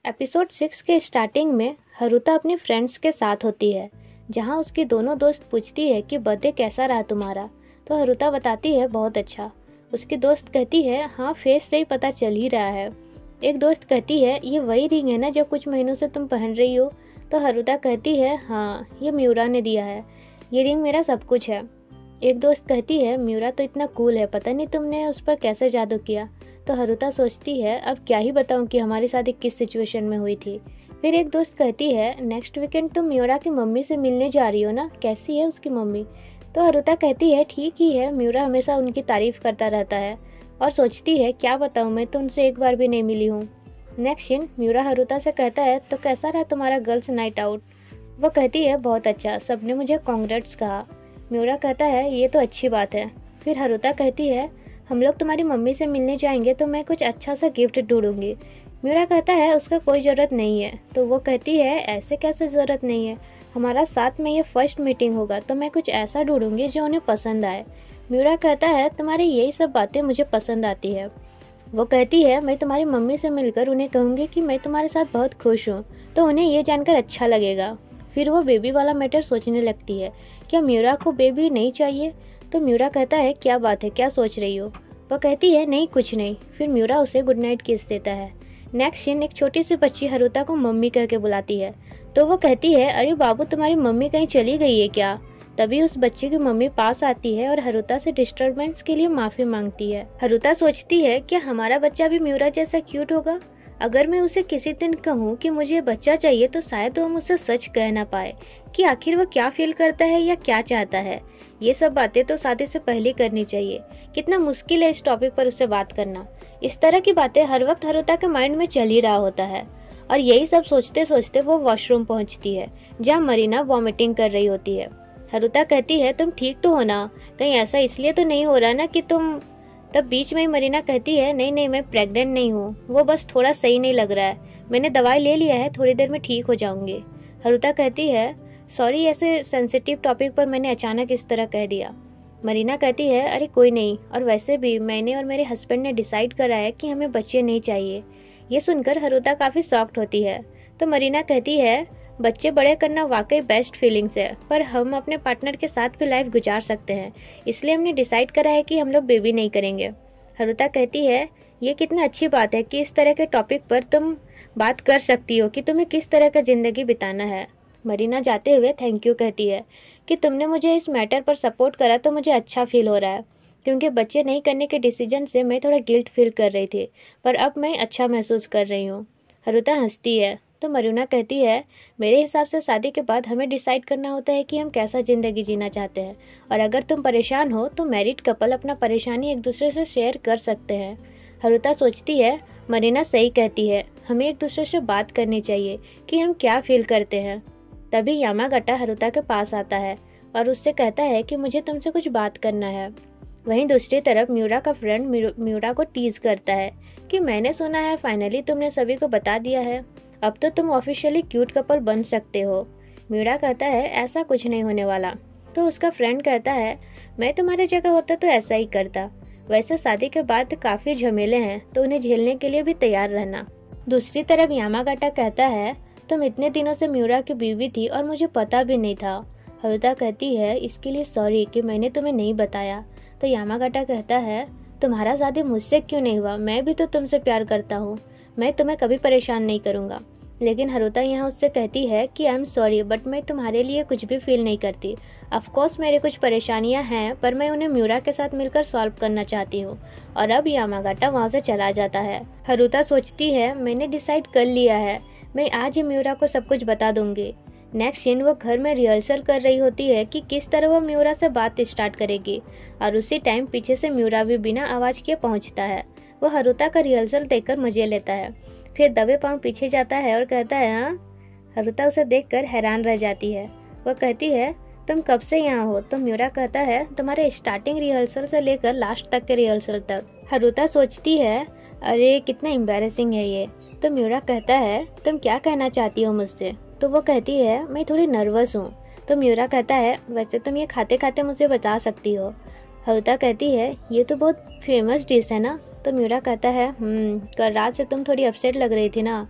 Episode 6 के starting में हरुता अपनी फ्रेंड्स के साथ होती है, जहां उसकी दोनों दोस्त पूछती है कि बर्थडे कैसा रहा तुम्हारा। तो हरुता बताती है बहुत अच्छा। उसकी दोस्त कहती है हाँ, फेस से ही पता चल ही रहा है। एक दोस्त कहती है ये वही रिंग है ना जो कुछ महीनों से तुम पहन रही हो। तो हरुता कहती है हाँ, ये म्यूरा ने दिया है, ये रिंग मेरा सब कुछ है। एक दोस्त कहती है म्यूरा तो इतना कूल है, पता नहीं तुमने उस पर कैसे जादू किया। तो हरुता सोचती है अब क्या ही बताऊं कि हमारी शादी किस सिचुएशन में हुई थी। फिर एक दोस्त कहती है नेक्स्ट वीकेंड तुम म्यूरा की मम्मी से मिलने जा रही हो ना, कैसी है उसकी मम्मी। तो हरुता कहती है ठीक ही है, म्यूरा हमेशा उनकी तारीफ करता रहता है। और सोचती है क्या बताऊं, मैं तो उनसे एक बार भी नहीं मिली हूँ। नेक्स्ट सीन, म्यूरा हरुता से कहता है तो कैसा रहा तुम्हारा गर्ल्स नाइट आउट। वो कहती है बहुत अच्छा, सबने मुझे कॉन्ग्रेट्स कहा। म्यूरा कहता है ये तो अच्छी बात है। फिर हरुता कहती है हम लोग तुम्हारी मम्मी से मिलने जाएंगे तो मैं कुछ अच्छा सा गिफ्ट ढूंढूंगी। म्यूरा कहता है उसका कोई ज़रूरत नहीं है। तो वो कहती है ऐसे कैसे ज़रूरत नहीं है, हमारा साथ में ये फर्स्ट मीटिंग होगा तो मैं कुछ ऐसा ढूंढूंगी जो उन्हें पसंद आए। म्यूरा कहता है तुम्हारी यही सब बातें मुझे पसंद आती है। वो कहती है मैं तुम्हारी मम्मी से मिलकर उन्हें कहूँगी कि मैं तुम्हारे साथ बहुत खुश हूँ, तो उन्हें ये जानकर अच्छा लगेगा। फिर वो बेबी वाला मैटर सोचने लगती है, क्या म्यूरा को बेबी नहीं चाहिए। तो म्यूरा कहता है क्या बात है, क्या सोच रही हो। वह कहती है नहीं कुछ नहीं। फिर म्यूरा उसे गुड नाइट किस देता है। नेक्स्ट सीन, एक छोटी सी बच्ची हरुता को मम्मी कह के बुलाती है। तो वो कहती है अरे बाबू तुम्हारी मम्मी कहीं चली गई है क्या। तभी उस बच्ची की मम्मी पास आती है और हरुता से डिस्टर्बेंस के लिए माफी मांगती है। हरुता सोचती है क्या हमारा बच्चा भी म्यूरा जैसा क्यूट होगा। अगर मैं उसे किसी दिन कहूँ कि मुझे बच्चा चाहिए तो शायद वो मुझसे सच कह ना पाए कि आखिर वो क्या फील करता है या क्या चाहता है। ये सब बातें तो शादी से पहले करनी चाहिए। कितना मुश्किल है इस टॉपिक पर उससे बात करना। इस तरह की बातें हर वक्त हरुता के माइंड में चल ही रहा होता है। और यही सब सोचते सोचते वो वॉशरूम पहुंचती है, जहाँ मरीना वॉमिटिंग कर रही होती है। हरुता कहती है तुम ठीक तो हो ना, कहीं ऐसा इसलिए तो नहीं हो रहा ना कि तुम। तब बीच में मरीना कहती है नहीं नहीं, मैं प्रेग्नेंट नहीं हूँ, वो बस थोड़ा सही नहीं लग रहा है, मैंने दवाई ले लिया है, थोड़ी देर में ठीक हो जाऊंगी। हरुता कहती है सॉरी, ऐसे सेंसिटिव टॉपिक पर मैंने अचानक इस तरह कह दिया। मरीना कहती है अरे कोई नहीं, और वैसे भी मैंने और मेरे हस्बैंड ने डिसाइड करा है कि हमें बच्चे नहीं चाहिए। ये सुनकर हरुता काफ़ी शॉक्ड होती है। तो मरीना कहती है बच्चे बड़े करना वाकई बेस्ट फीलिंग्स है, पर हम अपने पार्टनर के साथ भी लाइफ गुजार सकते हैं, इसलिए हमने डिसाइड करा है कि हम लोग बेबी नहीं करेंगे। हरुता कहती है ये कितना अच्छी बात है कि इस तरह के टॉपिक पर तुम बात कर सकती हो कि तुम्हें किस तरह का ज़िंदगी बिताना है। मरीना जाते हुए थैंक यू कहती है कि तुमने मुझे इस मैटर पर सपोर्ट करा तो मुझे अच्छा फील हो रहा है, क्योंकि बच्चे नहीं करने के डिसीजन से मैं थोड़ा गिल्ट फील कर रही थी, पर अब मैं अच्छा महसूस कर रही हूँ। हरुता हंसती है। तो मरीना कहती है मेरे हिसाब से शादी के बाद हमें डिसाइड करना होता है कि हम कैसा ज़िंदगी जीना चाहते हैं, और अगर तुम परेशान हो तो मैरिड कपल अपना परेशानी एक दूसरे से शेयर कर सकते हैं। हरुता सोचती है मरीना सही कहती है, हमें एक दूसरे से बात करनी चाहिए कि हम क्या फील करते हैं। तभी यामागटा हरुता के पास आता है और उससे कहता है कि मुझे तुमसे कुछ बात करना है। वहीं दूसरी तरफ म्यूरा का फ्रेंड म्यूरा को टीज करता है कि मैंने सुना है फाइनली तुमने सभी को बता दिया है, अब तो तुम ऑफिशियली क्यूट कपल बन सकते हो। म्यूरा कहता है ऐसा कुछ नहीं होने वाला। तो उसका फ्रेंड कहता है मैं तुम्हारी जगह होता तो ऐसा ही करता, वैसे शादी के बाद काफ़ी झमेले हैं तो उन्हें झेलने के लिए भी तैयार रहना। दूसरी तरफ यामागटा कहता है तुम इतने दिनों से म्यूरा की बीवी थी और मुझे पता भी नहीं था। हरुता कहती है इसके लिए सॉरी कि मैंने तुम्हें नहीं बताया। तो यामागटा कहता है तुम्हारा शादी मुझसे क्यों नहीं हुआ, मैं भी तो तुमसे प्यार करता हूँ, मैं तुम्हें कभी परेशान नहीं करूँगा। लेकिन हरुता यहाँ उससे कहती है कि आई एम सॉरी बट मैं तुम्हारे लिए कुछ भी फील नहीं करती। ऑफकोर्स मेरे कुछ परेशानियाँ हैं, पर मैं उन्हें म्यूरा के साथ मिलकर सॉल्व करना चाहती हूँ। और अब यामागटा वहाँ से चला जाता है। हरुता सोचती है मैंने डिसाइड कर लिया है, मैं आज ही म्यूरा को सब कुछ बता दूंगी। नेक्स्ट सीन, वो घर में रिहर्सल कर रही होती है कि किस तरह वो म्यूरा से बात स्टार्ट करेगी, और उसी टाइम पीछे से म्यूरा भी बिना आवाज़ किए पहुंचता है। वो हरुता का रिहर्सल देखकर मजे लेता है, फिर दबे पांव पीछे जाता है और कहता है हाँ। हरुता उसे देखकर हैरान रह जाती है। वह कहती है तुम कब से यहाँ हो। तो म्यूरा कहता है तुम्हारे स्टार्टिंग रिहर्सल से लेकर लास्ट तक के रिहर्सल तक। हरुता सोचती है अरे कितना एम्बैरेसिंग है ये। तो म्यूरा कहता है तुम क्या कहना चाहती हो मुझसे। तो वो कहती है मैं थोड़ी नर्वस हूँ। तो म्यूरा कहता है वैसे तुम ये खाते खाते मुझे बता सकती हो। हरुता कहती है ये तो बहुत फेमस डिश है ना। तो म्यूरा कहता है कल रात से तुम थोड़ी अपसेट लग रही थी ना।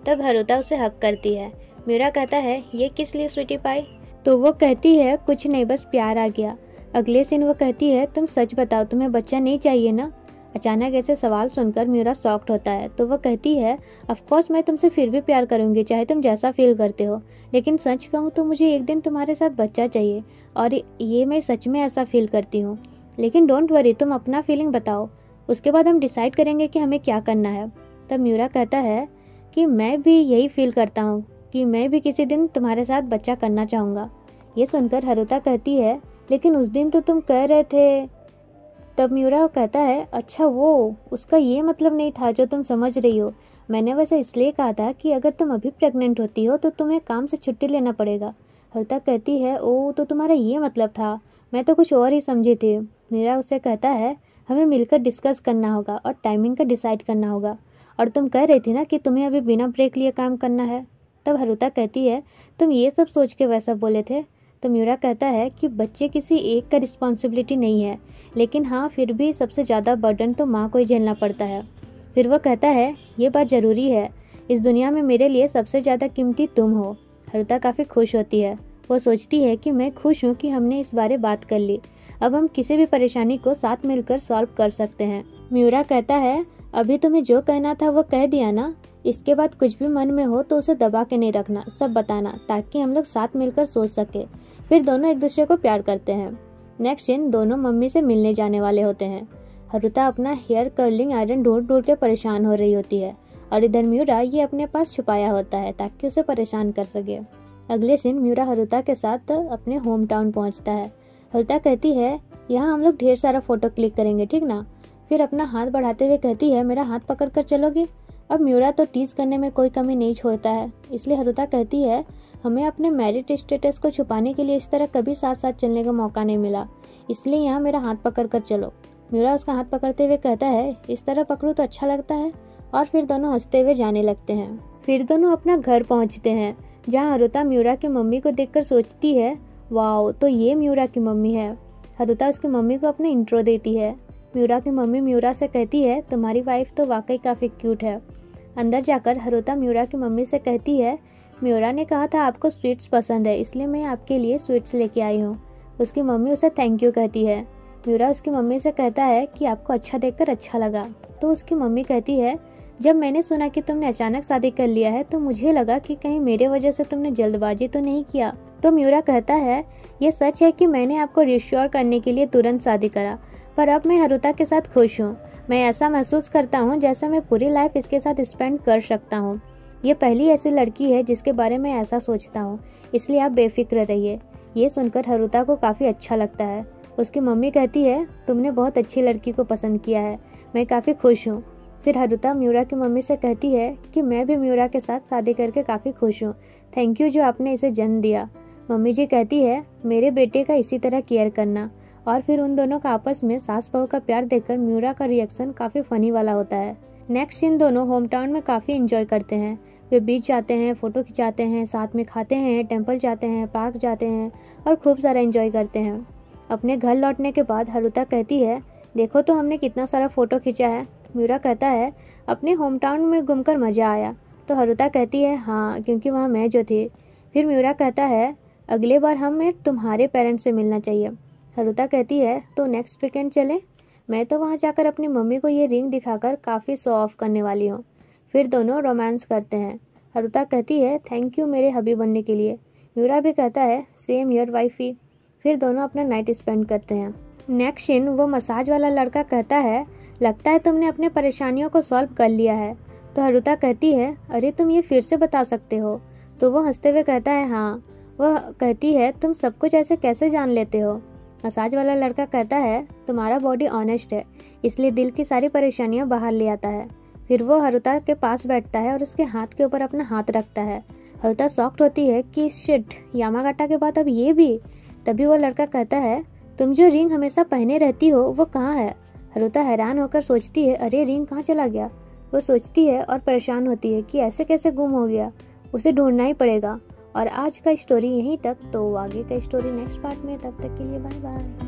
तब हरुता उसे हक करती है। म्यूरा कहता है, ये किस लिए स्वीटी पाई? तो वो कहती है, कुछ नहीं, बस प्यार आ गया। अगले दिन वो कहती है, तुम सच बताओ, तुम्हें बच्चा नहीं चाहिए ना? अचानक ऐसे सवाल सुनकर म्यूरा शॉक्ड होता है। तो वो कहती है, ऑफ कोर्स मैं तुमसे फिर भी प्यार करूंगी, चाहे तुम जैसा फील करते हो, लेकिन सच कहूँ तो मुझे एक दिन तुम्हारे साथ बच्चा चाहिए, और ये मैं सच में ऐसा फील करती हूँ। लेकिन डोंट वरी, तुम अपना फीलिंग बताओ, उसके बाद हम डिसाइड करेंगे कि हमें क्या करना है। तब म्यूरा कहता है कि मैं भी यही फील करता हूँ कि मैं भी किसी दिन तुम्हारे साथ बच्चा करना चाहूँगा। ये सुनकर हरुता कहती है, लेकिन उस दिन तो तुम कह रहे थे। तब म्यूरा कहता है, अच्छा वो, उसका ये मतलब नहीं था जो तुम समझ रही हो। मैंने वैसे इसलिए कहा था कि अगर तुम अभी प्रेग्नेंट होती हो तो तुम्हें काम से छुट्टी लेना पड़ेगा। हरुता कहती है, ओ तो तुम्हारा ये मतलब था, मैं तो कुछ और ही समझी थी। म्यूरा उससे कहता है, हमें मिलकर डिस्कस करना होगा और टाइमिंग का डिसाइड करना होगा, और तुम कह रही थी ना कि तुम्हें अभी बिना ब्रेक लिए काम करना है। तब हरुता कहती है, तुम ये सब सोच के वैसा बोले थे? तो म्यूरा कहता है कि बच्चे किसी एक का रिस्पॉन्सिबिलिटी नहीं है, लेकिन हाँ फिर भी सबसे ज़्यादा बर्डन तो माँ को ही झेलना पड़ता है। फिर वो कहता है, ये बात ज़रूरी है, इस दुनिया में मेरे लिए सबसे ज़्यादा कीमती तुम हो। हरुता काफ़ी खुश होती है। वो सोचती है कि मैं खुश हूँ कि हमने इस बारे बात कर ली, अब हम किसी भी परेशानी को साथ मिलकर सॉल्व कर सकते हैं। म्यूरा कहता है, अभी तुम्हें जो कहना था वो कह दिया ना, इसके बाद कुछ भी मन में हो तो उसे दबा के नहीं रखना, सब बताना, ताकि हम लोग साथ मिलकर सोच सके। फिर दोनों एक दूसरे को प्यार करते हैं। नेक्स्ट दिन दोनों मम्मी से मिलने जाने वाले होते हैं। हरुता अपना हेयर कर्लिंग आयरन ढूंढ के परेशान हो रही होती है, और इधर म्यूरा ये अपने पास छुपाया होता है ताकि उसे परेशान कर सके। अगले दिन म्यूरा हरुता के साथ अपने होम टाउन पहुँचता है। हरुता कहती है, यहाँ हम लोग ढेर सारा फोटो क्लिक करेंगे, ठीक ना? फिर अपना हाथ बढ़ाते हुए कहती है, मेरा हाथ पकड़ कर चलोगी? अब म्यूरा तो टीज करने में कोई कमी नहीं छोड़ता है, इसलिए हरुता कहती है, हमें अपने मैरिड स्टेटस को छुपाने के लिए इस तरह कभी साथ साथ चलने का मौका नहीं मिला, इसलिए यहाँ मेरा हाथ पकड़ कर चलो। म्यूरा उसका हाथ पकड़ते हुए कहता है, इस तरह पकड़ूं तो अच्छा लगता है, और फिर दोनों हंसते हुए जाने लगते हैं। फिर दोनों अपना घर पहुँचते हैं, जहाँ हरुता म्यूरा की मम्मी को देखकर सोचती है, वाओ, तो ये म्यूरा की मम्मी है। हरुता उसकी मम्मी को अपना इंट्रो देती है। म्यूरा की मम्मी म्यूरा से कहती है, तुम्हारी वाइफ तो वाकई काफ़ी क्यूट है। अंदर जाकर हरुता म्यूरा की मम्मी से कहती है, म्यूरा ने कहा था आपको स्वीट्स पसंद है, इसलिए मैं आपके लिए स्वीट्स लेके आई हूँ। उसकी मम्मी उसे थैंक यू कहती है। म्यूरा उसकी मम्मी से कहता है कि आपको अच्छा देखकर अच्छा लगा। तो उसकी मम्मी कहती है, जब मैंने सुना कि तुमने अचानक शादी कर लिया है तो मुझे लगा कि कहीं मेरे वजह से तुमने जल्दबाजी तो नहीं किया। तो म्यूरा कहता है, ये सच है कि मैंने आपको रिश्योर करने के लिए तुरंत शादी करा, पर अब मैं हरुता के साथ खुश हूँ। मैं ऐसा महसूस करता हूँ जैसा मैं पूरी लाइफ इसके साथ स्पेंड कर सकता हूँ। ये पहली ऐसी लड़की है जिसके बारे में ऐसा सोचता हूँ, इसलिए आप बेफिक्र रहिए। ये सुनकर हरुता को काफ़ी अच्छा लगता है। उसकी मम्मी कहती है, तुमने बहुत अच्छी लड़की को पसंद किया है, मैं काफ़ी खुश हूँ। फिर हरुता म्यूरा की मम्मी से कहती है कि मैं भी म्यूरा के साथ शादी करके काफ़ी खुश हूँ, थैंक यू जो आपने इसे जन्म दिया। मम्मी जी कहती है, मेरे बेटे का इसी तरह केयर करना। और फिर उन दोनों का आपस में सास बहू का प्यार देखकर म्यूरा का रिएक्शन काफ़ी फनी वाला होता है। नेक्स्ट इन दोनों होम टाउन में काफ़ी एंजॉय करते हैं। वे बीच जाते हैं, फ़ोटो खिंचाते हैं, साथ में खाते हैं, टेंपल जाते हैं, पार्क जाते हैं और खूब सारा एंजॉय करते हैं। अपने घर लौटने के बाद हरुता कहती है, देखो तो हमने कितना सारा फ़ोटो खींचा है। म्यूरा कहता है, अपने होम टाउन में घूमकर मज़ा आया। तो हरुता कहती है, हाँ, क्योंकि वहाँ मैं जो थी। फिर म्यूरा कहता है, अगले बार हमें तुम्हारे पेरेंट्स से मिलना चाहिए। हरुता कहती है, तो नेक्स्ट वीकेंड चलें? मैं तो वहाँ जाकर अपनी मम्मी को ये रिंग दिखाकर काफ़ी शो ऑफ करने वाली हूँ। फिर दोनों रोमांस करते हैं। हरुता कहती है, थैंक यू मेरे हबी बनने के लिए। म्यूरा भी कहता है, सेम ईयर वाइफी। फिर दोनों अपना नाइट स्पेंड करते हैं। नेक्स्ट सीन वो मसाज वाला लड़का कहता है, लगता है तुमने अपने परेशानियों को सॉल्व कर लिया है। तो हरुता कहती है, अरे तुम ये फिर से बता सकते हो? तो वो हंसते हुए कहता है, हाँ। वह कहती है, तुम सब कुछ ऐसे कैसे जान लेते हो? मसाज वाला लड़का कहता है, तुम्हारा बॉडी ऑनेस्ट है, इसलिए दिल की सारी परेशानियां बाहर ले आता है। फिर वो हरुता के पास बैठता है और उसके हाथ के ऊपर अपना हाथ रखता है। हरुता शॉक्ड होती है कि शिट, यामागाटा के बाद अब ये भी। तभी वो लड़का कहता है, तुम जो रिंग हमेशा पहने रहती हो वो कहाँ है? हरुता हैरान होकर सोचती है, अरे रिंग कहाँ चला गया? वो सोचती है और परेशान होती है कि ऐसे कैसे गुम हो गया, उसे ढूंढना ही पड़ेगा। और आज का स्टोरी यहीं तक, तो आगे का स्टोरी नेक्स्ट पार्ट में। तब तक के लिए बाय बाय।